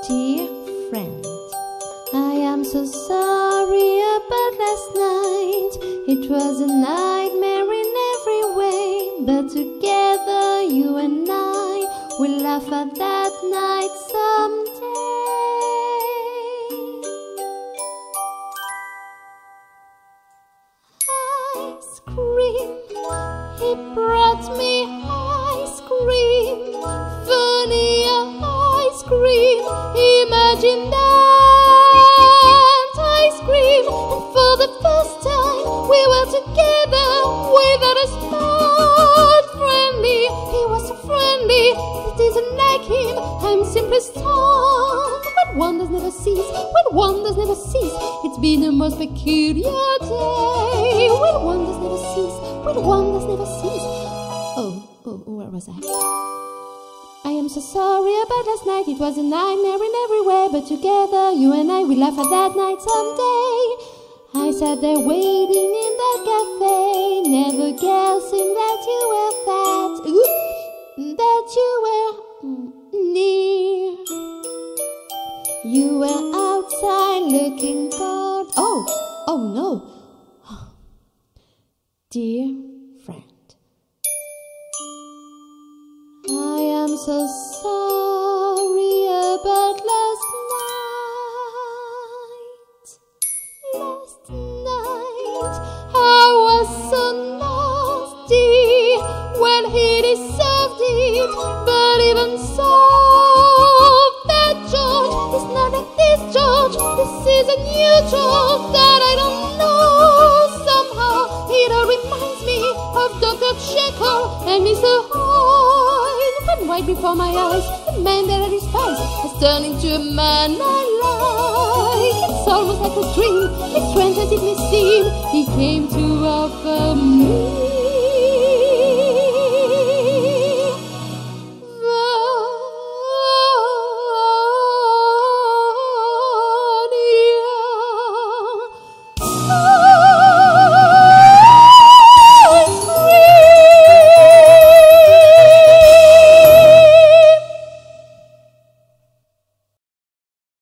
Dear friend, I am so sorry about last night. It was a nightmare in every way, but together you and I will laugh at that night someday. Ice cream, he brought me ice cream, vanilla ice cream, imagine that ice cream. And for the first time we were together without a spot. Friendly, he was so friendly, it isn't like him, I'm simply stunned. When wonders never cease, when wonders never cease, it's been a most peculiar day. When wonders never cease, when wonders never cease. Oh, where was I? I am so sorry about last night. It was a nightmare in every way, but together you and I will laugh at that night someday. I sat there waiting in that cafe, never guessing that you were fat, that you were near. You were outside looking bored. Oh no. Dear friend, I am so sorry about last night. Last night I was so nasty when he deserved it, but even so, that George is not like this George. This is a new George that I don't know. Somehow it all reminds me of Dr. Jekyll and Mr. Hyde. When right before my eyes, the man that I despise has turned into a man I like. It's almost like a dream, as strange as it may seem. He came to offer me